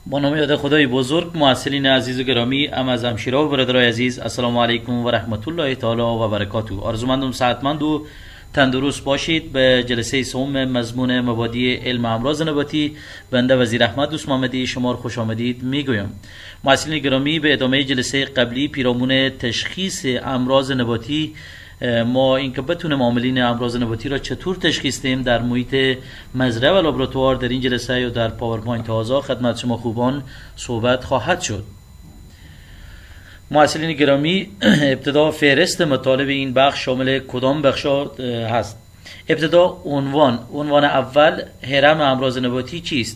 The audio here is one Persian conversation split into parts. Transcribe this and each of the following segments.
با نام یاد خدای بزرگ، معسلین عزیز و گرامی، ام از همشیرا و برادرای عزیز، السلام علیکم و رحمت الله تعالی و برکاته. آرزومندم صحتمند و تندرست باشید. به جلسه سوم مضمون مبادی علم امراض نباتی بنده وزیر احمد دوست محمدی شما رو خوش آمدید میگویم. معسلین گرامی، به ادامه جلسه قبلی پیرامون تشخیص امراض نباتی، ما اینکه بتونیم عاملین امراض نباتی را چطور تشخیص دهیم در محیط مزرعه و لابراتوار، در این جلسه یا در پاورپوینت ها خدمت شما خوبان صحبت خواهد شد. معسلین گرامی، ابتدا فهرست مطالب این بخش شامل کدام بخشا هست؟ ابتدا عنوان اول، هرم امراض نباتی چیست؟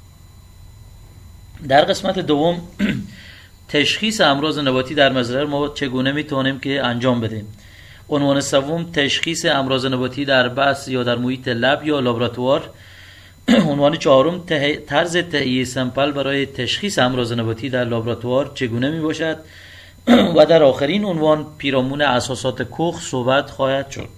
در قسمت دوم تشخیص امراض نباتی در مزرعه ما چگونه میتونیم که انجام بدیم. عنوان سوم، تشخیص امراض نباتی در بس یا در محیط لب یا لابراتوار. عنوان چهارم، طرز تهیه سمپل برای تشخیص امراض نباتی در لابراتوار چگونه می باشد. و در آخرین عنوان، پیرامون اساسات کخ صحبت خواهد شد.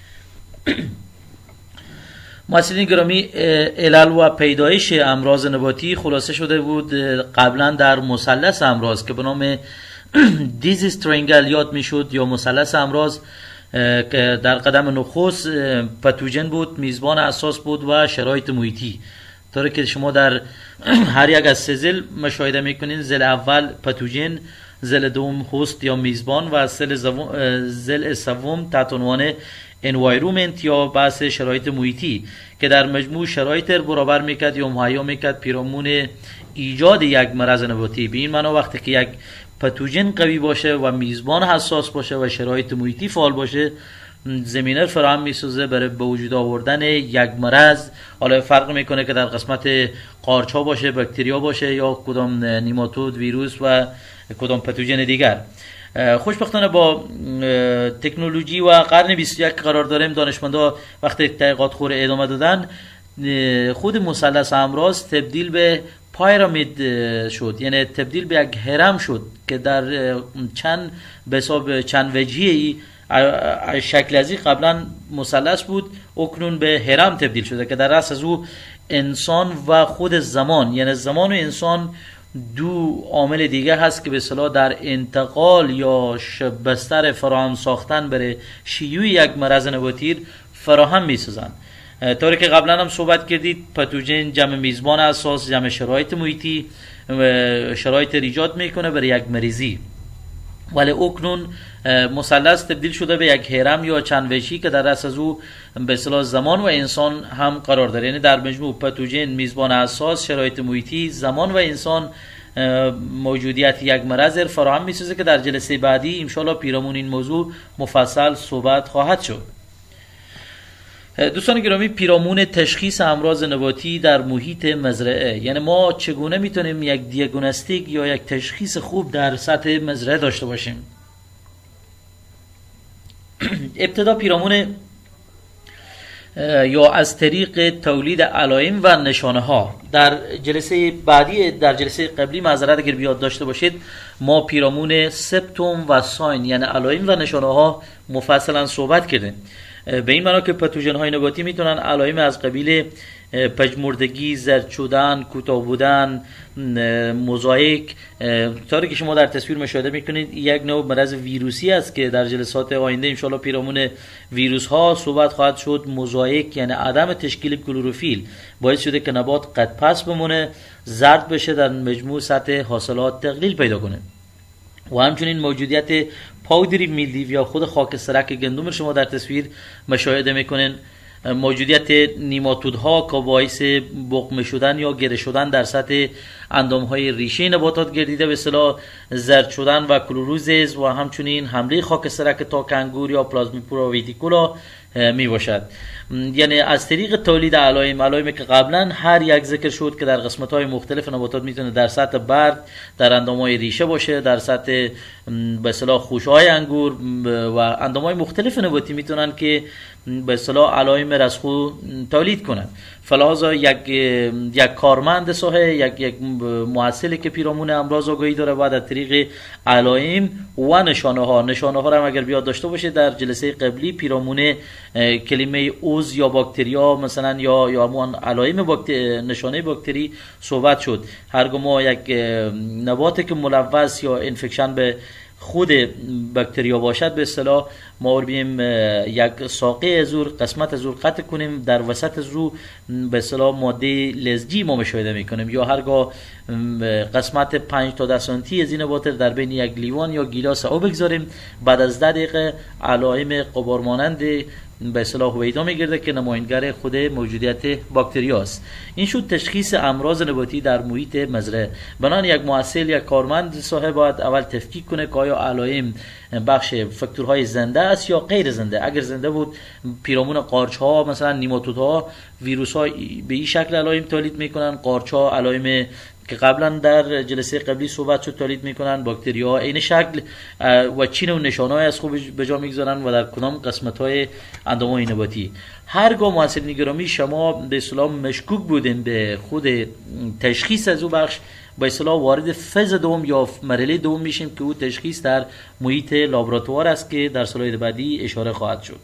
معسلین گرامی، علل و پیدایش امراض نباتی خلاصه شده بود قبلا در مثلث امراض که به نام دیزیز ترینگل یاد میشد یا مثلث امراض، که در قدم نخست پتوژن بود، میزبان اساس بود و شرایط محیطی. طوری که شما در هر یک از سه ضلع مشاهده میکنین، ضلع اول پتوژن، ضلع دوم هست یا میزبان و ضلع سوم تحت عنوان انوایرومنت یا بحث شرایط محیطی، که در مجموع شرایط برابر میکرد یا مهیا میکرد پیرامون ایجاد یک مرض نباتی. به این معنا وقتی که یک پتوژن قوی باشه و میزبان حساس باشه و شرایط محیطی فعال باشه، زمینه فراهم میسازه برای به وجود آوردن یک مرض. حالا فرق میکنه که در قسمت قارچ‌ها باشه، باکتریا باشه یا کدام نیماتود، ویروس و کدام پتوژن دیگر. خوشبختانه با تکنولوژی و قرن 21 قرار داریم، دانشمندا وقتی تحقیقات خور ادامه دادن، خود مثلث امراض تبدیل به پیرامید شد، یعنی تبدیل به یک هرم شد که در چند وجهی شکل ازی قبلا مثلث بود، اکنون به هرم تبدیل شده که در رأس از او انسان و خود زمان، یعنی زمان و انسان دو عامل دیگر هست که به اصطلاح در انتقال یا بستر فراهم ساختن برای شیوع یک مرض نباتی فراهم می‌سازند. طوری که قبلا هم صحبت کردید، پتوژن جمع میزبان اساس، جمع شرایط محیطی، شرایط ایجاد میکنه برای یک مریضی، ولی اکنون مثلث تبدیل شده به یک هرم یا چند وجهی که در رأس از او به اصطلاح زمان و انسان هم قرار داره. یعنی در مجموع پتوژن، میزبان اساس، شرایط محیطی، زمان و انسان موجودیت یک مرض فراهم میسازه که در جلسه بعدی انشالله پیرامون این موضوع مفصل صحبت خواهد شد. دوستان گرامی، پیرامون تشخیص امراض نباتی در محیط مزرعه، یعنی ما چگونه میتونیم یک دیاگنوستیک یا یک تشخیص خوب در سطح مزرعه داشته باشیم. ابتدا پیرامون یا از طریق تولید علائم و نشانه ها. در جلسه بعدی، در جلسه قبلی معذرت اگر بیاد داشته باشید، ما پیرامون سپتوم و ساین یعنی علائم و نشانه ها مفصلا صحبت کردیم. به این معنا که پتوژن های نباتی میتونن علائم از قبیل پژمردگی، زرد شدن، کوتاه بودن، موزاییک، طوری که شما در تصویر مشاهده میکنید یک نوع مرض ویروسی است که در جلسات آینده انشالله پیرامون ویروس ها صحبت خواهد شد. موزاییک یعنی عدم تشکیل کلروفیل باعث شده که نبات قد پس بمونه، زرد بشه، در مجموع سطح حاصلات تقلیل پیدا کنه. و همچنین موجودیت پاودری میلدیو یا خود خاکسترک گندم شما در تصویر مشاهده میکنین، موجودیت نیماتودها که باعث بقمه شدن یا گره شدن در سطح اندامهای ریشه نباتات گردیده به اصطلاح زرد شدن و کلوروزیس، و همچنین حمله خاکسترک تا کنگور یا پلازموپورا ویتیکولا می باشد. یعنی از طریق تولید علائمی که قبلا هر یک ذکر شد که در قسمت‌های مختلف نباتات میتونه در سطح برگ، در اندام‌های ریشه باشه، در سطح به اصطلاح خوشه‌های انگور و اندام‌های مختلف نباتی میتونن که به اصطلاح علائم رسخو تولید کنن. فلازا یک کارمند ساحه، یک محصلی که پیرامون امراض آگاهی داره، بعد از طریق علائم و نشانه ها را هم اگر بیاد داشته باشه، در جلسه قبلی پیرامون کلمه عضو یا باکتریا مثلا یا همون علائم نشانه باکتری صحبت شد. هرگاه ما یک نباتی که ملوث یا انفکشن به خود باکتریا باشد به اصطلاح ما بیم یک ساقه از او قسمت از او قطع کنیم، در وسط از او به اصطلاح ماده لزجی ما مشاهده میکنیم، یا هرگاه قسمت 5 تا 10 سانتی از این نبات در بین یک لیوان یا گیلاس آب بگذاریم، بعد از 10 دقیقه علائم غبار مانند به اصطلاح هویدا میگرده که نمایانگر خود موجودیت باکتریا است. این شد تشخیص امراض نباتی در محیط مزرعه. بنابراین یک محصل یا کارمند ساحه باید اول تفکیک کنه که آیا علائم بخش فاکتورهای زنده است یا غیر زنده. اگر زنده بود پیرامون قارچ ها مثلا نیماتودها ویروس ها به این شکل علائم تولید میکنن، قارچ ها علائم که قبلا در جلسه قبلی صحبت شد تولید میکنن، باکتریا این شکل و چین و نشانه‌های از خوب به جا میگذارن و در کدام قسمت‌های اندام‌های نباتی. هرگاه محصلین گرامی شما به اصطلاح مشکوک بودین به خود تشخیص از او بخش، به اصطلاح وارد فاز دوم یا مرحله دوم میشیم که او تشخیص در محیط لابراتوار است که در سلاید بعدی اشاره خواهد شد.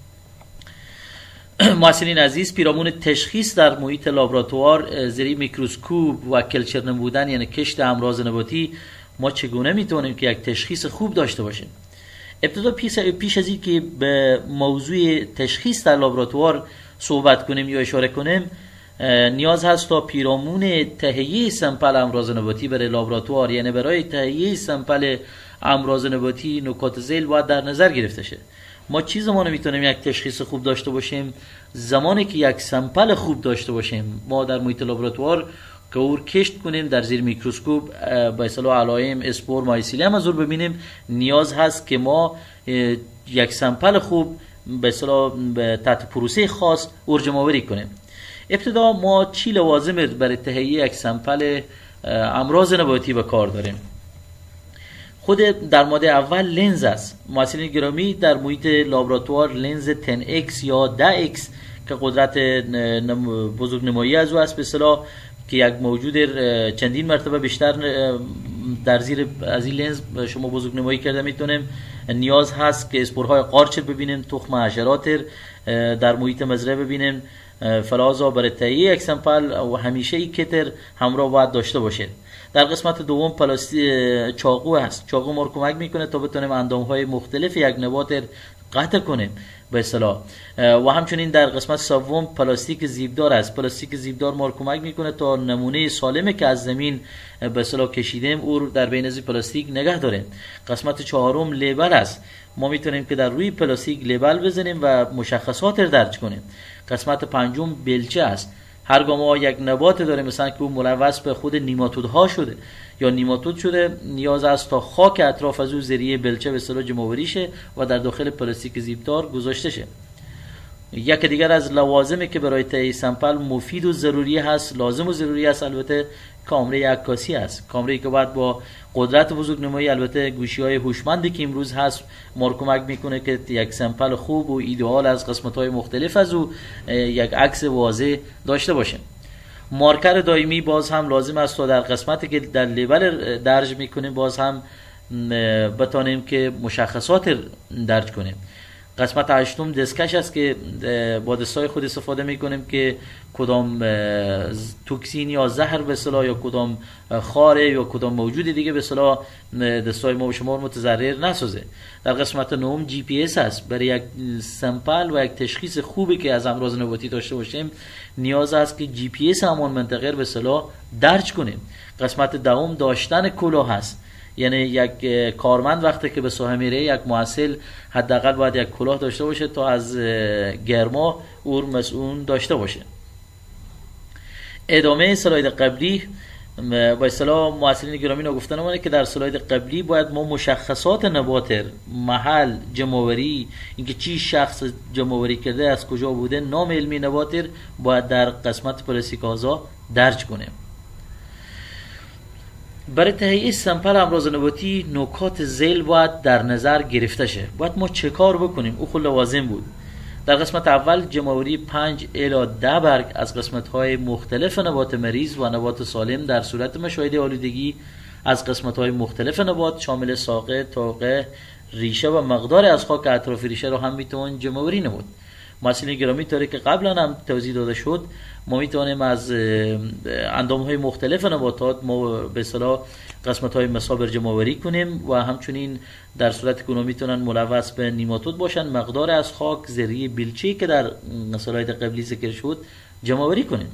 محصلین عزیز، پیرامون تشخیص در محیط لابراتوار زیر میکروسکوپ و کلچر نمودن یعنی کشت امراض نباتی ما چگونه میتونیم که یک تشخیص خوب داشته باشیم؟ ابتدا پیش از این که به موضوع تشخیص در لابراتوار صحبت کنیم یا اشاره کنیم، نیاز هست تا پیرامون تهیه سمپل امراض نباتی برای لابراتوار، یعنی برای تهیه سمپل امراض نباتی نکات ذیل باید در نظر گرفته شه. ما چی زمانی میتونیم یک تشخیص خوب داشته باشیم؟ زمانی که یک سمپل خوب داشته باشیم. ما در محیط لابراتوار که اور کشت کنیم در زیر میکروسکوپ با اصطلاح علائم اسپور مایسیلیوم از اور ببینیم، نیاز هست که ما یک سمپل خوب به اصطلاح تحت پروسه خاص اور جمع‌آوری کنیم. ابتدا ما چی لوازم برای تهیه یک سمپل امراض نباتی به کار داریم؟ خود در ماده اول لنز است. محصلین گرامی، در محیط لابراتوار لنز 10x یا 10x که قدرت بزرگنمایی از او است به اصطلاح که یک موجود چندین مرتبه بیشتر در زیر از این لنز شما بزرگنمایی کرده میتونیم. نیاز هست که اسپورهای قارچ ببینیم، تخم حشرات در محیط مزرعه ببینیم. فلازا برای تهیه یک سمپل و همیشه یک کتر همراه باید داشته باشید. در قسمت دوم پلاستیک چاقو هست. چاقو ما رو کمک میکنه تا بتونیم اندامهای مختلف یک نبات قطع کنیم به اصطلاح. و همچنین در قسمت سوم پلاستیک زیبدار است. پلاستیک زیبدار ما رو کمک میکنه تا نمونه سالمی که از زمین به اصطلاح کشیدیم او رو در بین از پلاستیک نگه داریم. قسمت چهارم لیبل است. ما میتونیم که در روی پلاستیک لیبل بزنیم و مشخصات رو درج کنیم. قسمت پنجم بلچه است. هرگاه ما یک نبات داریم مثلا که اون ملوث به خود نیماتودها شده یا نیماتود شده، نیاز است تا خاک اطراف از او ذریعه بلچه به اصطلاح جمع‌آوری شه و در داخل پلاستیک زیبدار گذاشته شه. یک دیگر از لوازمی که برای تهیه سمپل مفید و ضروری هست، لازم و ضروری است، البته کامره عکاسی است. کامره‌ای که بعد با قدرت بزرگنمایی، البته گوشی‌های هوشمندی که امروز هست ما رو کمک میکنه که یک سمپل خوب و ایدئال از قسمت‌های مختلف از او یک عکس واضح داشته باشیم. مارکر دائمی باز هم لازم است تا در قسمتی که در لیبل درج میکنیم باز هم بتانیم که مشخصات درج کنیم. قسمت هشتم دستکش است که با دستای خود استفاده میکنیم که کدام توکسین یا زهر به اصطلاح یا کدام خاره یا کدام موجود دیگه به اصطلاح دستای ما به شما متضرر نسازه. در قسمت نهم جی پی اس است. برای یک سمپل و یک تشخیص خوبی که از امراض نباتی داشته باشیم نیاز است که جی پی اس همون منطقه به اصطلاح درج کنیم. قسمت دهم داشتن کلاه است. یعنی یک کارمند وقتی که به ساحه میره، یک محصل حداقل باید یک کلاه داشته باشه تا از گرما او مسئول داشته باشه. ادامه سلاید قبلی با اصطلاح محصلین گرامی گفتن اومده که در سلاید قبلی باید ما مشخصات نبات، محل جمع‌آوری، اینکه چی شخص جمع‌آوری کرده، از کجا بوده، نام علمی نبات باید در قسمت پلاستیک آزا درج کنیم. برای تهیه سمپل امراض نباتی نکات ذیل باید در نظر گرفته شه. باید ما چه کار بکنیم؟ او خود لوازم بود. در قسمت اول جمع‌آوری 5 الی 10 برگ از قسمت‌های مختلف نبات مریض و نبات سالم در صورت مشاهده آلودگی از قسمت‌های مختلف نبات شامل ساقه، تاقه، ریشه و مقدار از خاک اطراف ریشه را هم میتوان جمع‌آوری نمود. مسئله گرامی طوری که قبلا هم توضیح داده شد، ما میتونیم از اندامهای مختلف نباتات ما به اصطلاح قسمت‌های مساب جمع‌آوری کنیم و همچنین در صورت که اونا میتونن ملوث به نیماتود باشن مقدار از خاک ذریعه بیلچه‌ای که در سلاید قبلی ذکر شد جمع‌آوری کنیم.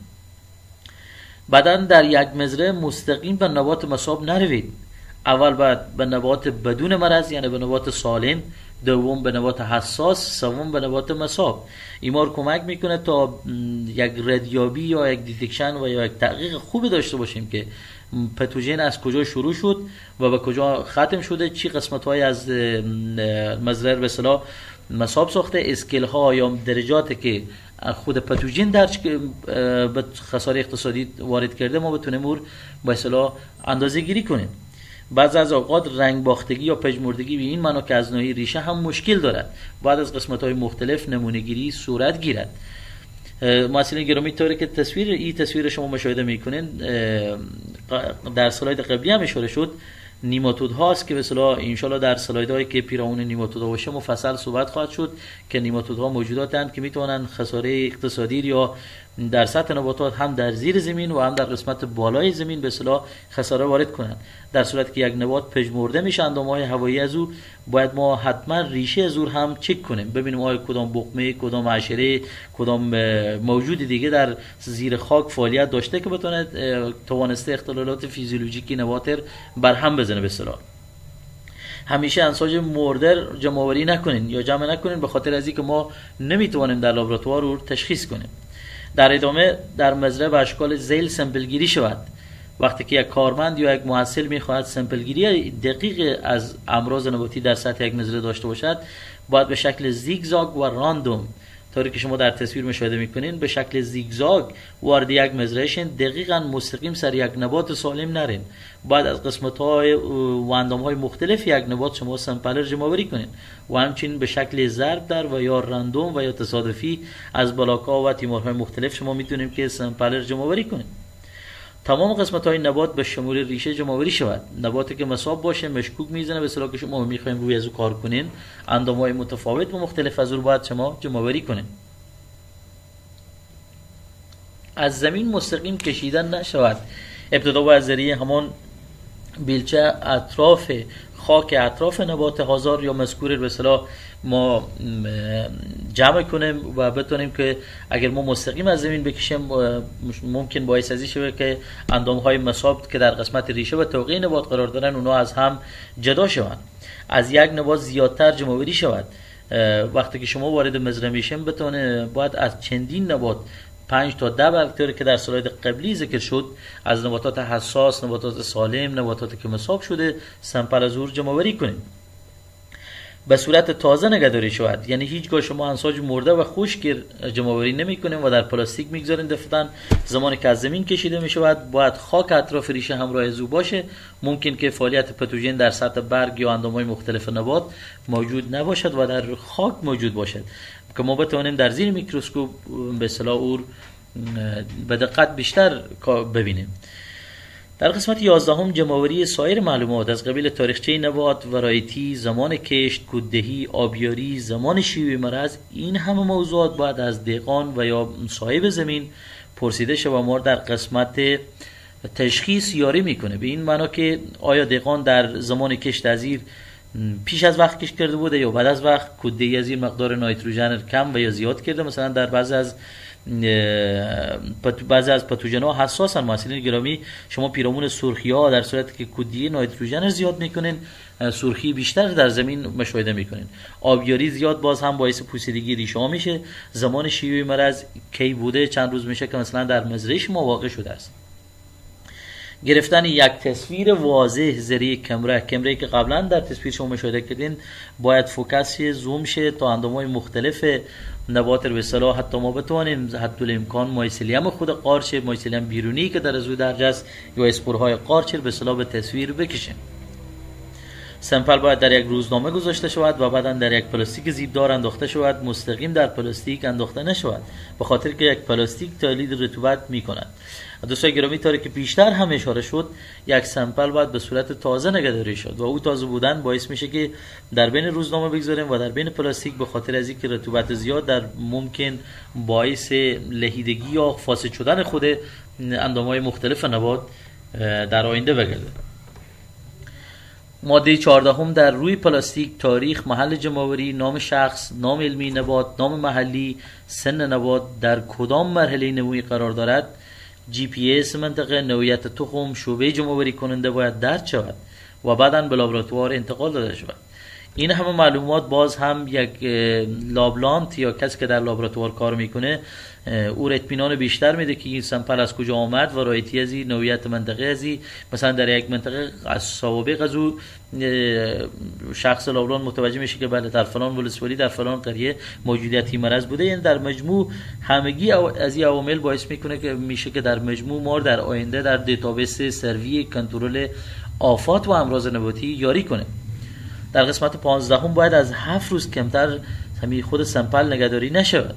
بعداً در یک مزرعه مستقیم به نبات مساب نروید. اول باید به نبات بدون مرض یعنی به نبات سالم، دوم به نبات حساس، سوم به نبات مساب. ایمار کمک میکنه تا یک ردیابی یا یک دیتکشن و یا یک تحقیق خوب داشته باشیم که پتوژن از کجا شروع شد و به کجا ختم شده، چی قسمت های از مزرعه به اصطلاح مساب ساخته، اسکیل ها یا درجاتی که خود پتوژن درج به خساره اقتصادی وارد کرده ما بتونیم اون به اصطلاح اندازه گیری کنیم. بعضی از اوقات رنگ باختگی یا پژمردگی به این معنا که از نوعی ریشه هم مشکل دارد، بعد از قسمت‌های مختلف نمونه گیری صورت گیرد. مسئله گرامی طوری که تصویر شما مشاهده میکنین در سلاید قبلی هم اشاره شد، نیماتود هاست که به اصطلاح ان شاءالله در سلایدهایی که پیرامون نیماتود ها باشه مفصل صحبت خواهد شد که نیماتود ها موجوداتند که میتونن خساره اقتصادی یا در سطح نباتات هم در زیر زمین و هم در قسمت بالای زمین به اصطلاح خساره وارد کنند. در صورتی که یک نبات پژمرده میشه اندامهای هوایی از او، باید ما حتما ریشه از او هم چک کنیم ببینیم آیا کدام بقمه، کدام حشره، کدام موجود دیگه در زیر خاک فعالیت داشته که بتونه توانسته اختلالات فیزیولوژیکی نبات برهم بزنه. به اصطلاح همیشه انساج مردر جمع آوری نکنین یا جمع نکنین به خاطر از اینکه ما نمیتوانیم در لابراتوار رو تشخیص کنیم. در ادامه در مزرعه به اشکال ذیل سمپل گیری شود. وقتی که یک کارمند یا یک محصل میخواهد سمپل گیری دقیق از امراض نباتی در سطح یک مزرعه داشته باشد، باید به شکل زیگزاگ و راندوم طوری که شما در تصویر مشاهده میکنین به شکل زیگزاگ وارد یک مزرعه دقیقاً مستقیم سر یک نبات سالم نرین. باید از قسمت‌های و اندام‌های مختلف یک نبات شما سمپل جمع آوری کنین و همچنین به شکل ضرب در و یا راندوم و یا تصادفی از بلاک‌ها و تیمارهای مختلف شما میتونیم که سمپل جمع آوری کنین. تمام قسمت‌های نبات به شمول ریشه جمع آوری شود. نباتی که مساب باشه مشکوک میزنه به اصطلاح که شما میخوایم روی از او کار کنین، اندام‌های متفاوت و مختلف از او باید شما جمع آوری کنین. از زمین مستقیم کشیدن نشود. ابتدا با ذریعه همان بیلچه اطراف خاک اطراف نبات هازار یا مذکور به اصطلاح ما جمع کنیم و بتونیم که اگر ما مستقیم از زمین بکشیم ممکن باعث ازی شود که اندام‌های مساب که در قسمت ریشه و توقی نبات قرار دارن اونا از هم جدا شوند. از یک نبات زیادتر جمع آوری شود. وقتی که شما وارد مزرعه میشین باید از چندین نبات 5 تا 10 برگ‌طوری که در سلاید قبلی ذکر شد از نباتات حساس، نباتات سالم، نباتاتی که مساب شده سمپل از او جمع آوری کنید. به صورت تازه نگهداری شود، یعنی هیچگاه شما انساج مرده و خشک جمع آوری نمی‌کنید و در پلاستیک می‌گذارین دفعتاً. زمانی که از زمین کشیده می‌شود باید خاک اطراف ریشه همراه از او باشه. ممکن که فعالیت پتوژن در سطح برگ یا اندام‌های مختلف نبات موجود نباشد و در خاک موجود باشد که ما بتوانیم در زیر میکروسکوپ به اصطلاح او به دقت بیشتر ببینیم. در قسمت 11 جمع‌آوری سایر معلومات از قبیل تاریخچه نبات، ورایتی، زمان کشت، کوددهی، آبیاری، زمان شیوع مرض، این همه موضوعات باید از دهقان و یا صاحب زمین پرسیده شود و ما در قسمت تشخیص یاری میکنه. به این معنا که آیا دهقان در زمان کشت از زیر پیش از وقت کشت کرده بوده یا بعد از وقت، کوددهی از این مقدار نایتروژن کم و یا زیاد کرده. مثلا در بعضی از پتوژن‌ها حساسن. مسئله گرامی شما پیرامون سرخی‌ها در صورتی که کوددهی نایتروژن زیاد میکنین سرخی بیشتر در زمین مشاهده میکنین. آبیاری زیاد باز هم باعث پوسیدگی ریشه ها میشه. زمان شیوع مرض کی بوده، چند روز میشه که مثلا در مزرعه شما واقع شده است. گرفتن یک تصویر واضح ذریعه کمره که قبلا در تصویر شما مشاهده کردین باید فوکس زوم شه تا اندام‌های مختلف نبات به اصطلاح حتی ما بتوانیم حتی الامکان مایسیلیم خود قارچ، مایسیلیم بیرونی که در از او درج است یا اسپورهای قارچ به اصطلاح به تصویر بکشیم. سمپل باید در یک روزنامه گذاشته شود و بعدا در یک پلاستیک زیبدار انداخته شود، مستقیم در پلاستیک انداخته نشود، به خاطر که یک پلاستیک تولید رطوبت می‌کند. دوستان گرامی، طوری که بیشتر هم اشاره شد، یک سمپل باید به صورت تازه نگهداری شد و او تازه بودن باعث میشه که در بین روزنامه بگذاریم و در بین پلاستیک، به خاطر از اینکه رطوبت زیاد در ممکن باعث لهیدگی یا فاسد شدن خود اندام‌های مختلف نبات در آینده بگرده. ماده 14 در روی پلاستیک تاریخ، محل جمع‌آوری، نام شخص، نام علمی نبات، نام محلی، سن نبات، در کدام مرحله نمویی قرار دارد، GPS منطقه، نوعیت تخم، شعبه جمع‌آوری کننده باید درج شود و بعداً به لابراتوار انتقال داده شود. این همه معلومات باز هم یک لابلانت یا کسی که در لابراتوار کار میکنه او اطمینان بیشتر میده که این سمپل از کجا آمد و رایتی ازی، نوعیت منطقه ازی. مثلا در یک منطقه از سوابق از او شخص لابران متوجه میشه که بله در فلان ولسوالی در فلان قریه موجودیت این مرض بوده. یعنی در مجموع همگی از این عوامل باعث میکنه که میشه که در مجموع ما در آینده در دیتابیس سروی کنترل آفات و امراض نباتی یاری کنه. در قسمت 15 باید از 7 روز کمتر همین خود سمپل نگهداری نشود.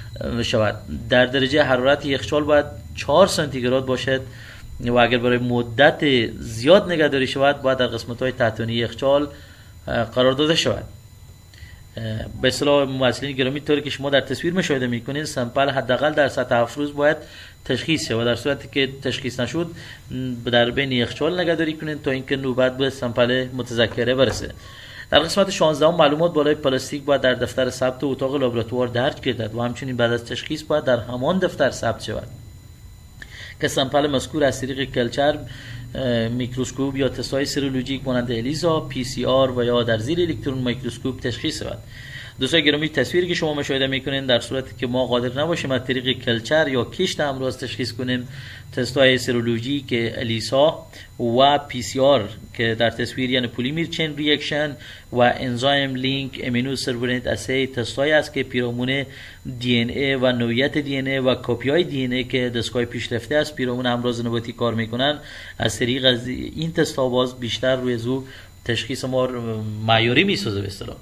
در درجه حرارت یخچال باید 4 سانتیگراد باشد و اگر برای مدت زیاد نگهداری شود باید در قسمت‌های تحتانی یخچال قرار داده شود. به اصطلاح مؤسسین گرامی، طوری که شما در تصویر مشاهده می‌کنید، سمپل حداقل در سطح 7 روز باید تشخیص شود و در صورتی که تشخیص نشد در بین یخچال نگهداری کنید تا اینکه نوبت به سمپل متذکره برسه. در قسمت 16 معلومات بالای پلاستیک باید در دفتر ثبت اتاق لابراتوار درج گردد و همچنین بعد از تشخیص باید در همان دفتر ثبت شود که سمپل مذکور از طریق کلچر، میکروسکوپ یا تست‌های سرولوژیک مانند الیزا، PCR و یا در زیر الکترون میکروسکوپ تشخیص شود. دوستان گرامی، تصویری که شما مشاهده میکنین در صورتی که ما قادر نباشیم از طریق کلچر یا کشت امراض تشخیص کنیم، تست‌های سرولوژیک الیسا و PCR که در تصویر یعنی پلیمر چین ریاکشن و انزایم لینک امینو سرورنت اسی، تست‌هایی است که پیرامون DNA و نوعیت DNA و کپی‌های DNA که دستگاه پیشرفته از پیرامون امراض نباتی کار میکنن، از طریق از این تست‌ها باز بیشتر روی زو تشخیص ما معیاری میسازه. به اصطلاح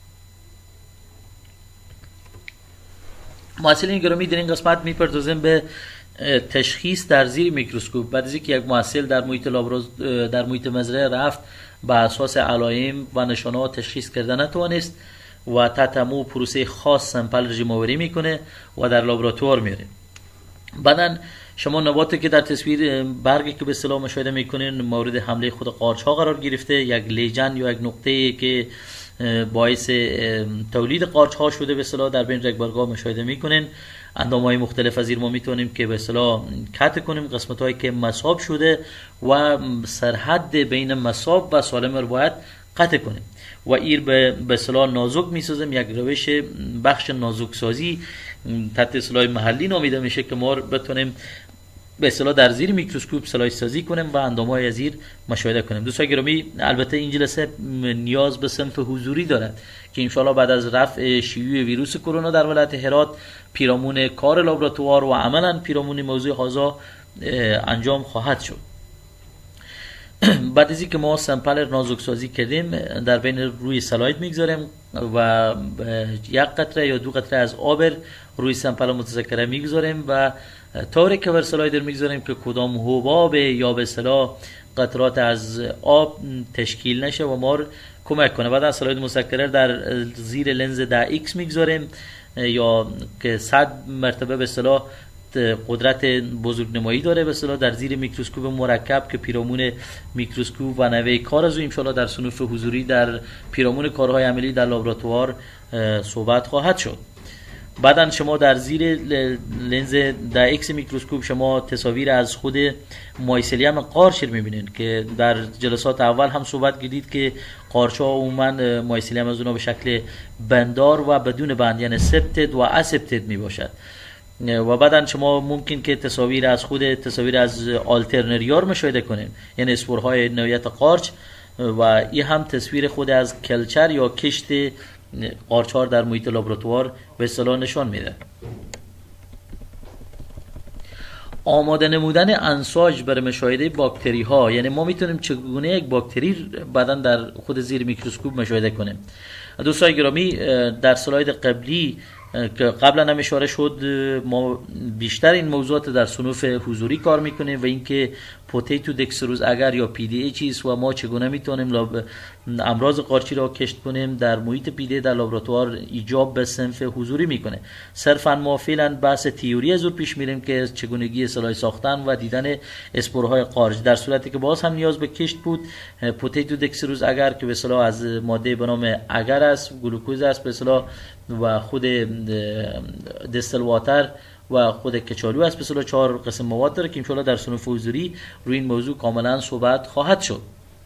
محصلین گرامی، در این قسمت میپردازیم به تشخیص در زیر میکروسکوپ. بعد از اینکه یک محصل در محیط مزرعه رفت به اساس علائم و نشانات تشخیص کردن نتوانست و تحت مو پروسه خاص سمپل جمع‌آوری میکنه و در لابراتوار میاره. بعدن شما نباتی که در تصویر برگی که به اصطلاح مشاهده میکنین مورد حمله خود قارچ ها قرار گرفته، یک لیژن یا یک نقطه‌ای که باعث تولید قارچ ها شده به اصطلاح در بین رگبارگاه مشاهده میکنین. اندام‌های مختلف از ما میتونیم که به اصطلاح کات کنیم، قسمت‌هایی که مصاب شده و سرحد بین مصاب و سالم رو باید قطع کنیم و ایر به اصطلاح نازک میسازیم. یک روش بخش نازک سازی تحت اصطلاح محلی نامیده میشه که ما بتونیم به اصطلاح در زیر میکروسکوپ سلایس سازی کنیم و اندام‌های از زیر مشاهده کنیم. دوستان گرامی، البته این جلسه نیاز به صنف حضوری دارد که انشالله بعد از رفع شیوع ویروس کرونا در ولایت هرات پیرامون کار لابراتوار و عملاً پیرامون موضوع هازا انجام خواهد شد. بعد از اینکه ما سمپل نازک سازی کردیم در بین روی سلاید میگذاریم و یک قطره یا 2 قطره از آب روی سمپل متذکره میگذاریم و طوری که بر سلایدر میگذاریم که کدام حباب یا به اصطلاح قطرات از آب تشکیل نشه و ما کمک کنه. بعد از سلاید متذکره در زیر لنز 10x میگذاریم یا که 100 مرتبه به اصطلاح قدرت بزرگنمایی داره به اصطلاح در زیر میکروسکوپ مرکب که پیرامون میکروسکوپ و نوع کار از او ان شاءالله در صنوف حضوری در پیرامون کارهای عملی در لابراتوار صحبت خواهد شد. بعدن شما در زیر لنز 10x میکروسکوپ شما تصاویر از خود مایسیلیوم قارچ میبینید که در جلسات اول هم صحبت کردید که قارچ ها عموما مایسیلیوم از اونها به شکل بندار و بدون بند یعنی سپتد و اسپتد میباشد و بعدن شما ممکن که تصاویر از آلترنریار مشاهده کنید یعنی اسپورهای نوعیت قارچ و این هم تصویر خود از کلچر یا کشت قارچ‌ها در محیط لابراتوار به اصطلاح نشان میده. آماده نمودن انساج برای مشاهده باکتری ها، یعنی ما میتونیم چگونه یک باکتری بعداً در خود زیر میکروسکوپ مشاهده کنیم. دوستان گرامی، در سلاید قبلی که قبلا هم اشاره شد، ما بیشتر این موضوعات در صنوف حضوری کار میکنیم و اینکه پوتیتو دکستروز اگر یا پی دی ای چیست و ما چگونه میتونیم امراض قارچی را کشف کنیم در محیط پی دی در لابراتوار ایجاب به صنف حضوری میکنه. صرفا ما فعلا بحث تئوری از اون پیش میریم که چگونگی اصطلاحی ساختن و دیدن اسپورهای قارچ، در صورتی که باز هم نیاز به کشت بود. پوتیتو دکستروز اگر که به اصطلاح از ماده به نام اگر است، گلوکوز است به اصطلاح، و خود دستل واتر و خود کچالو است، به اصطلاح 4 قسم مواد داره که ان شاءالله در صنوف حضوری روی این موضوع کاملا صحبت خواهد شد.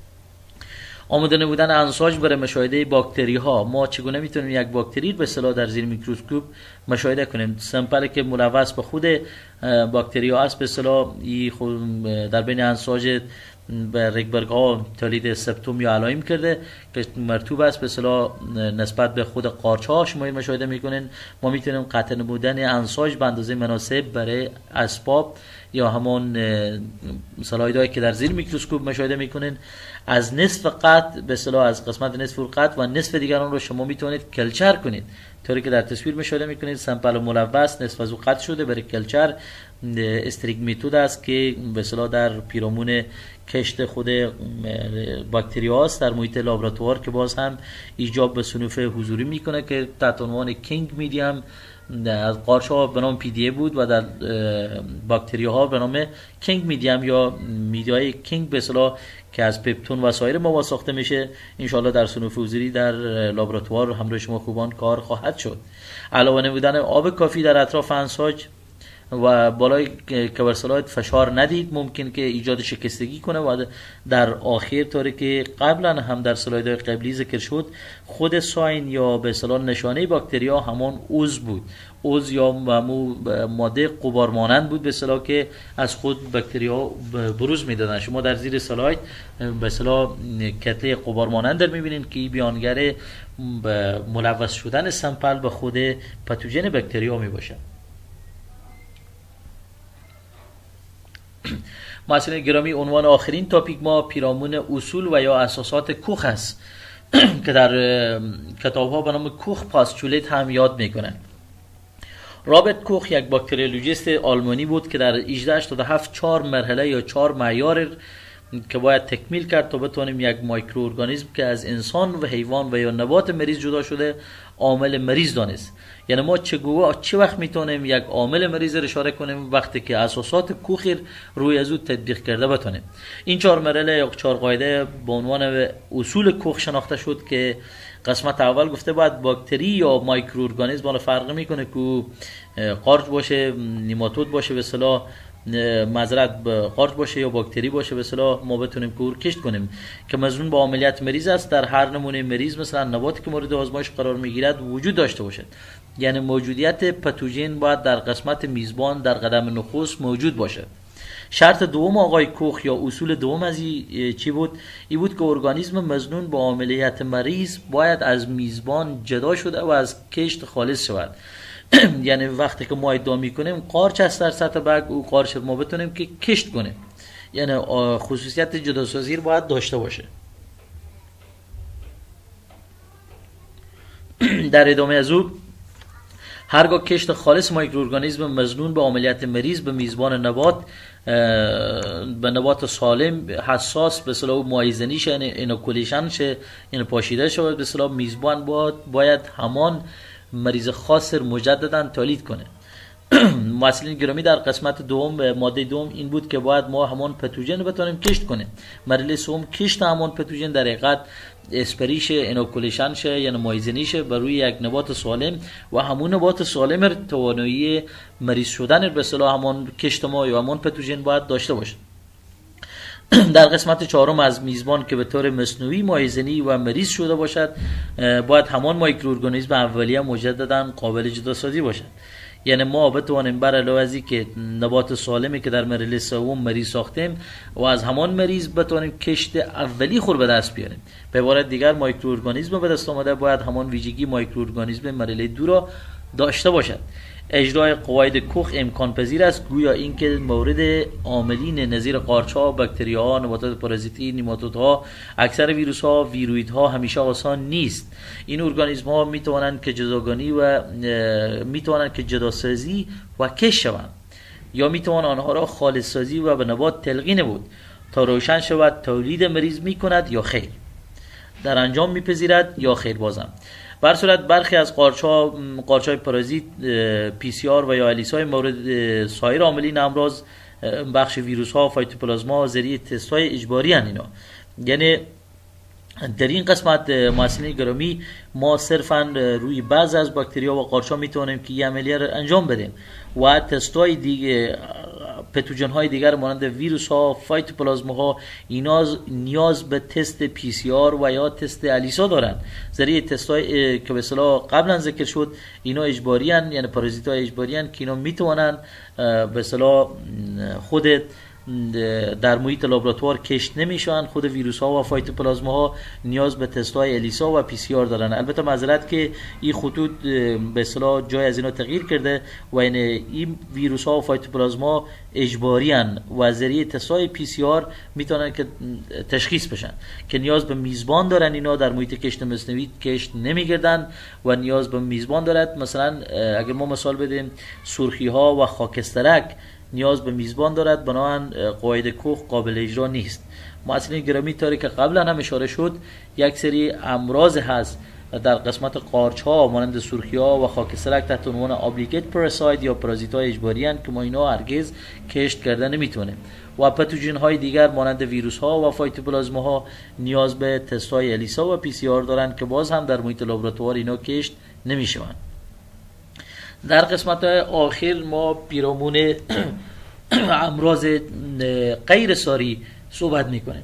آماده نمودن انساج برای مشاهده باکتری ها، ما چگونه میتونیم یک باکتری به اصطلاح در زیر میکروسکوپ مشاهده کنیم؟ سمپلی که ملوث به خود باکتری ها است به اصطلاح در بین انساج به ریگبرگ ها تولید سپتوم یا الایم کرده که مرتوب است به اصطلاح نسبت به خود قارچ ها. شما این مشاهده میکنین. ما میتونیم قطع نمودن انساج به اندازه مناسب برای اسباب یا همون سلایدهایی که در زیر میکروسکوپ مشاهده میکنین از نصف قطع به اصطلاح از قسمت نصف قطع و نصف دیگران رو شما میتونید کلچر کنید، طوری که در تصویر مشاهده میکنید سمپل ملوث نصف از قطع شده برای کلچر. استریک میتود است که به اصطلاح در پیرامون کشت خود باکتری هاست در محیط لابراتوار که باز هم ایجاب به صنوف حضوری میکنه که تحت عنوان کینگ میدیم از قارچ ها به نام پی دی ای بود و در باکتری ها به نام کینگ میدیم یا میدیای کینگ به اصطلاح که از پپتون و سایر مواد ساخته میشه. انشالله در صنوف حضوری در لابراتوار همراه شما خوبان کار خواهد شد. علاوه نمودن آب کافی در اطراف انساج و بالای کورسلاید فشار ندید، ممکن که ایجاد شکستگی کنه. و در آخر طوری که قبلا هم در سلایدهای قبلی ذکر شد، خود ساین یا به اصطلاح نشانه باکتری ها همان اوز بود، اوز یا ماده غبار مانند بود به اصطلاح که از خود باکتری ها بروز میدادن. شما در زیر سلاید به اصطلاح کتله غبار مانند در میبینید که بیانگر ملوث شدن سمپل به خود پاتوژن باکتری ها میباشه. مثلا گرامی، عنوان آخرین تاپیک ما پیرامون اصول و یا اساسات کوخ است که در کتاب ها به نام کوخ پاستولت هم یاد میکنن. رابرت کوخ یک باکتریولوژیست آلمانی بود که در 1887 4 مرحله یا 4 معیار که باید تکمیل کرد تا بتونیم یک مایکروارگانیسم که از انسان و حیوان و یا نبات مریض جدا شده عامل مریض دانست. یعنی ما چه وقت میتونیم یک عامل مریض رو اشاره کنیم؟ وقتی که اساسات کوخی روی از او تطبیق کرده بتونیم. این 4 مرحله یا 4 قاعده به عنوان اصول کوخ شناخته شد که قسمت اول گفته باید باکتری یا مایکروارگانیسم بالا فرق میکنه که قارچ باشه، نیماتود باشه به اصطلاح معذرت قارچ باشه یا باکتری باشه به اصطلاح ما بتونیم کور کشت کنیم که مظنون به عملیات مریض است. در هر نمونه مریض مثلا نباتی که مورد آزمایش قرار میگیرد وجود داشته باشد، یعنی موجودیت پاتوژن باید در قسمت میزبان در قدم نخست موجود باشد. شرط دوم آقای کوخ یا اصول دوم از چی بود؟ این بود که ارگانیسم مظنون به عملیات مریض باید از میزبان جدا شده و از کشت خالص شود. یعنی وقتی که ما ادعا میکنیم قارچ است در سطح برگ، او قارچ ما بتونیم که کشت کنیم، یعنی خصوصیت جداسازی باید داشته باشه. در ادامه از او هرگاه کشت خالص مایکروارگانیسم مظنون به عملیات مریض به میزبان نبات به نبات سالم حساس به اصطلاح مایزنی شه، یعنی اینوکولیشن شه، یعنی پاشیده شود به اصطلاح میزبان باید همان مریض خاص مجددا تولید کنه. مثلا گرامی در قسمت دوم ماده دوم این بود که باید ما همون پاتوژن بتونیم کشت کنیم. مرحله سوم کشت همون پاتوژن در حقیقت اسپریش اینوکولیشن شه، یعنی مایزنی شه بر روی یک نبات سالم و همون نبات سالم توانایی مریض شدن به اصطلاح همون کشت ما یا همون پاتوژن باید داشته باشه. در قسمت چهارم از میزبان که به طور مصنوعی مایزنی و مریض شده باشد باید همان مایکروارگانیسم اولیه مجددا قابل جداسازی باشد. یعنی ما بتوانیم بر علاوه از اینکه نبات سالمی که در مرحله سوم مریض ساختیم و از همان مریض بتوانیم کشت اولی خور به دست بیاریم. به عبارت دیگر مایکروارگانیسم به دست آمده باید همان ویژگی مایکروارگانیسم مرحله دو را داشته باشد. اجرای قواعد کوخ امکان پذیر است، گویا اینکه مورد عاملین نظیر قارچ‌ها، باکتریاها، نباتات پارازیتی، نیماتودها، اکثر ویروس‌ها، ویرویدها همیشه آسان نیست. این ارگانیسم‌ها میتوانند که جداگانی و جداسازی و کش شوند، یا میتوان آنها را خالص سازی و به نبات تلقین بود تا روشن شود تولید مریض میکند یا خیر، در انجام میپذیرد یا خیر. بازم بر صورت برخی از قارچ‌های پارازیت، پی سی آر و یا الیسای مورد سایر عاملین امراض بخش ویروس‌ها، فایتوپلازما ذریعه تست‌های اجباری ان اینا. یعنی در این قسمت محصلین گرامی ما صرفاً روی بعض از باکتریا و قارچ‌ها میتونیم که این عملیه را انجام بدیم و تست‌های دیگه، پتوژن های دیگر مانند ویروس ها، فایتوپلازما ها، اینا نیاز به تست پی سی آر و یا تست الیسا دارن. ذریعه تست های که به اصطلاح قبلا ذکر شد اینا اجباری ان، یعنی پارازیت های اجباری ان که اینا میتونن به اصطلاح خود در محیط لابراتوار کشت نمیشن. خود ویروس ها و فایتوپلازما ها نیاز به تست های الیسا و پی سی آر دارن. البته معذرت که این خطوط به اصطلاح جای از اینا تغییر کرده و این ویروس ها و فایتوپلازما اجباری ان و ذریعه تست های پی سی آر میتونن که تشخیص بشن که نیاز به میزبان دارن. اینا در محیط کشت مصنوعی کشت نمیگردن و نیاز به میزبان دارد. مثلا اگر ما مثال بدیم سرخی ها و خاکسترک نیاز به میزبان دارد، بنابراین قواعد کوخ قابل اجرا نیست. محصلین گرامی طوری که قبلا هم اشاره شد یک سری امراض هست در قسمت قارچ ها مانند سرخی ها و خاکسترک تحت عنوان ابلیگیت پاراسایت یا پارازیت های اجباری هستند که ما اینا هرگز کشت کردن نمیتونیم. و پتوژن های دیگر مانند ویروس ها و فایتوپلازما ها نیاز به تست های الیسا و پی سی آر دارند که باز هم در محیط لابراتوار اینا کشت نمیشوند. در قسمت آخر ما پیرامون امراض غیر ساری صحبت میکنیم.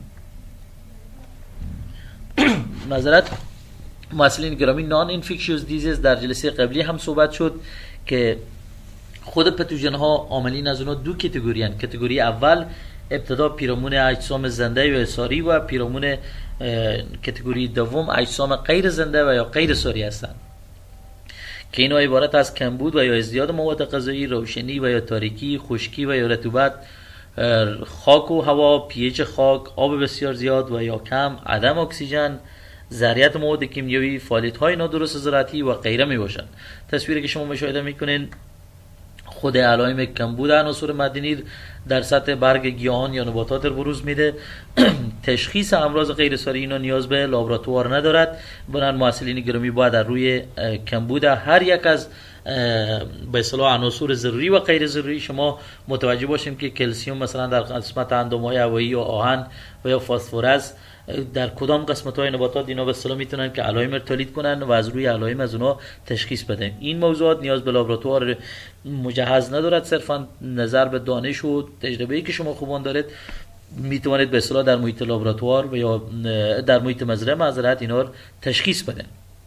معذرت محصلین گرامی، نان انفکشوس دیزیز در جلسه قبلی هم صحبت شد که خود پتوژن ها عاملین از اونها دو کاتگوری هستند. کاتگوری اول ابتدا پیرامون اجسام زنده و ساری و پیرامون کاتگوری دوم اجسام غیر زنده و یا غیر ساری هستند که اینا عبارت از کمبود و یا ازدیاد مواد غذایی، روشنی و یا تاریکی، خشکی و یا رطوبت، خاک و هوا، پی‌اچ خاک، آب بسیار زیاد و یا کم، عدم اکسیژن، ذریت مواد کیمیایی، فعالیت‌های نادرست زراعتی و غیره میباشند. تصویری که شما مشاهده میکنین خود علائم کمبود عناصر معدنی در سطح برگ گیاهان یا نباتات بروز میده. تشخیص امراض غیر ساری اینا نیاز به لابراتوار ندارد. بنابراین محصلین گرامی باید در روی کمبود هر یک از به اصطلاح عناصر ضروری و غیر ضروری شما متوجه باشیم که کلسیم مثلا در قسمت اندام‌های هوایی یا آهن و یا فسفرس در کدام قسمت‌های نباتات اینا به اصطلاح میتونن که علائم تولید کنن و از روی علائم از اونها تشخیص بدن. این موضوعات نیاز به لابراتوار مجهز ندارد، صرفا نظر به دانش و تجربه‌ای که شما خوبان دارید میتونید به اصطلاح در محیط لابراتوار و یا در محیط مزرعه معذرت اینا رو تشخیص بدن.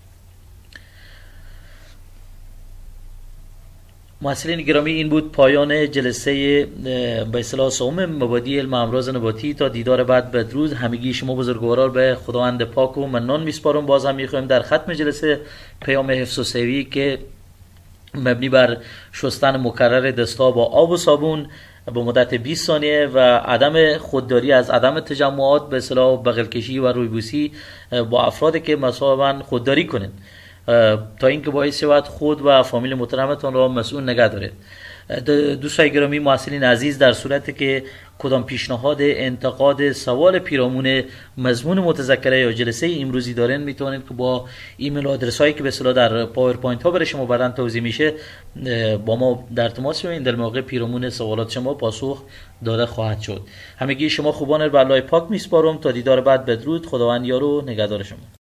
محصلین گرامی این بود پایان جلسه به اصطلاح سوم مبادی علم امراض نباتی. تا دیدار بعد بدرود. همگی شما بزرگواران به خداوند پاک و منان میسپارم. باز هم میخوایم در ختم جلسه پیام حفظ و سیری که مبنی بر شستن مکرر دست‌ها با آب و صابون با مدت 20 ثانیه و عدم خودداری از عدم تجمعات به اصطلاح بغل کشی و رویبوسی با افرادی که مصاباً خودداری کنید تا اینکه باعث شود خود و فامیل محترمتان را مسئول نگه دارید. دوستان گرامی محصلین عزیز، در صورتی که کدام پیشنهاد، انتقاد، سوال پیرامون مضمون متذکره یا جلسه امروزی دارین میتونید که با ایمیل آدرس هایی که به اصطلاح در پاورپوینت ها برای شما بعداً توضیح میشه با ما در تماس شوید. در موقع پیرامون سوالات شما پاسخ داده خواهد شد. همگی شما خوبان رو به الله پاک میسپارم. تا دیدار بعد بدرود. خداوند یار و نگهدار شما.